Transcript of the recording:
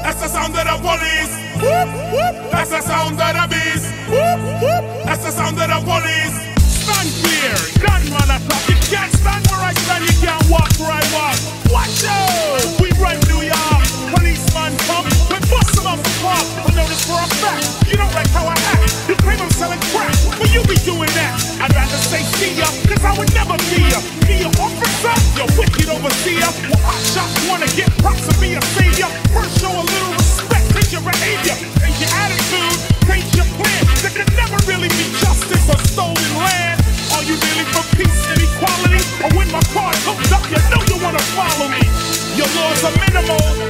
That's the sound of the police. Whoop, whoop. That's the sound of the beast. Whoop, whoop. That's the sound of the police. Stand clear, gunman attack. You can't stand where I stand, you can't walk where I walk. Watch out, we run New York. Policeman come, we bust them off the park. But know this for a fact, you don't like how I act. You claim I'm selling crack, but you be doing that. I'd rather say see ya, cause I would never be ya. Be a officer, you wicked overseer. Well, hot shots wanna get props and be a savior. First show a little respect, take your behavior. Take your attitude, take your plan. There can never really be justice or stolen land. Are you really for peace and equality? Or when my car's hooked up, you know you wanna follow me. Your laws are minimal,